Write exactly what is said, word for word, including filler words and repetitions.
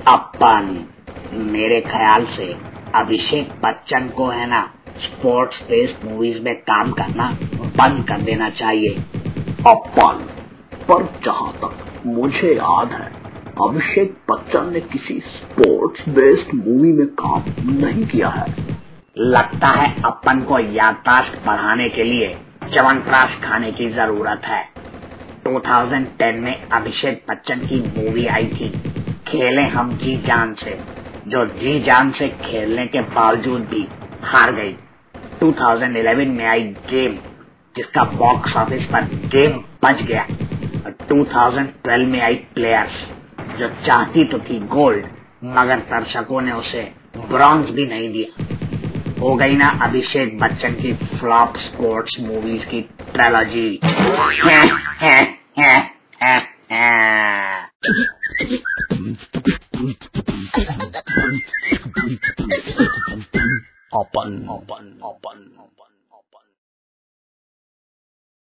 अपन मेरे ख्याल से अभिषेक बच्चन को है ना स्पोर्ट्स बेस्ड मूवीज में काम करना बंद कर देना चाहिए। अपन पर जहाँ तक मुझे याद है अभिषेक बच्चन ने किसी स्पोर्ट्स बेस्ड मूवी में काम नहीं किया है। लगता है अपन को याददाश्त बढ़ाने के लिए च्यवनप्राश खाने की जरूरत है। दो हज़ार दस में अभिषेक बच्चन की मूवी आई थी खेले हम जी जान से, जो जी जान से खेलने के बावजूद भी हार गई। दो हज़ार ग्यारह में आई गेम, जिसका बॉक्स ऑफिस पर गेम बच गया। और दो हज़ार बारह में आई प्लेयर्स, जो चाहती तो थी गोल्ड मगर दर्शकों ने उसे ब्रॉन्ज भी नहीं दिया। हो गई ना अभिषेक बच्चन की फ्लॉप स्पोर्ट्स मूवीज की ट्रेलॉजी। अपन अपन अपन